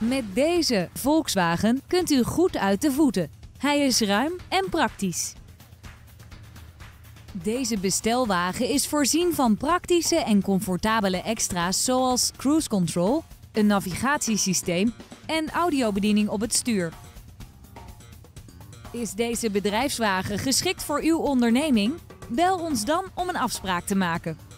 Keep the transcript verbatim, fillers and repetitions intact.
Met deze Volkswagen kunt u goed uit de voeten. Hij is ruim en praktisch. Deze bestelwagen is voorzien van praktische en comfortabele extra's zoals cruise control, een navigatiesysteem en audiobediening op het stuur. Is deze bedrijfswagen geschikt voor uw onderneming? Bel ons dan om een afspraak te maken.